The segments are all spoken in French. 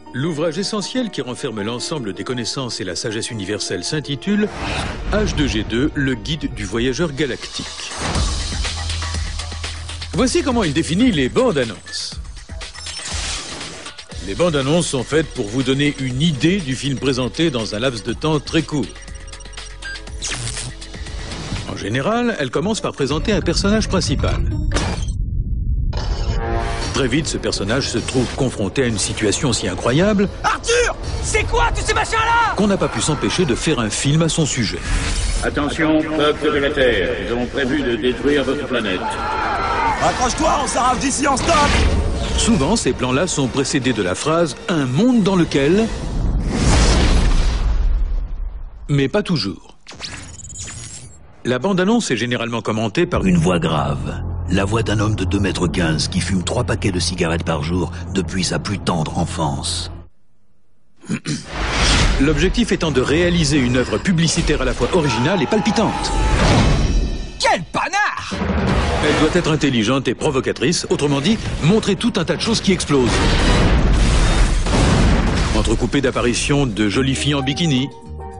L'ouvrage essentiel qui renferme l'ensemble des connaissances et la sagesse universelle s'intitule H2G2, le guide du voyageur galactique. Voici comment il définit les bandes annonces. Les bandes annonces sont faites pour vous donner une idée du film présenté dans un laps de temps très court. En général, elles commencent par présenter un personnage principal. Très vite, ce personnage se trouve confronté à une situation si incroyable... Arthur! C'est quoi tous ces machins-là? ...qu'on n'a pas pu s'empêcher de faire un film à son sujet. Attention, peuple de la Terre, nous avons prévu de détruire votre planète. Accroche-toi, on s'arrache d'ici en stop! Souvent, ces plans-là sont précédés de la phrase « un monde dans lequel... » Mais pas toujours. La bande-annonce est généralement commentée par une voix grave. La voix d'un homme de 2,15 m qui fume 3 paquets de cigarettes par jour depuis sa plus tendre enfance. L'objectif étant de réaliser une œuvre publicitaire à la fois originale et palpitante. Quel panard! Elle doit être intelligente et provocatrice, autrement dit, montrer tout un tas de choses qui explosent. Entrecoupées d'apparitions de jolies filles en bikini.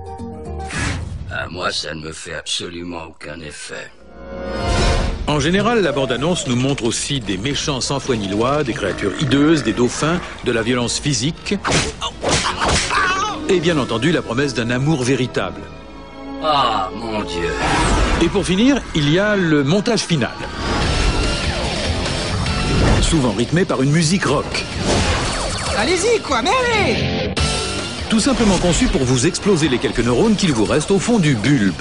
À moi, ça ne me fait absolument aucun effet. En général, la bande-annonce nous montre aussi des méchants sans foi ni loi, des créatures hideuses, des dauphins, de la violence physique et bien entendu la promesse d'un amour véritable. Ah, mon Dieu. Et pour finir, il y a le montage final. Souvent rythmé par une musique rock. Allez-y, quoi, mais allez! Tout simplement conçu pour vous exploser les quelques neurones qu'il vous reste au fond du bulbe.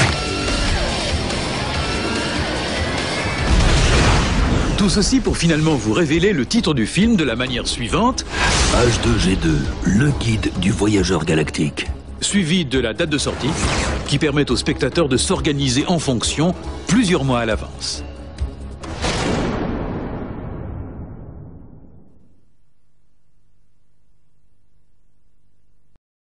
Tout ceci pour finalement vous révéler le titre du film de la manière suivante. H2G2, le guide du voyageur galactique. Suivi de la date de sortie, qui permet aux spectateurs de s'organiser en fonction plusieurs mois à l'avance.